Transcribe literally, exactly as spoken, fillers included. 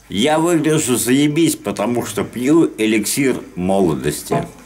Я выгляжу заебись, потому что пью эликсир молодости.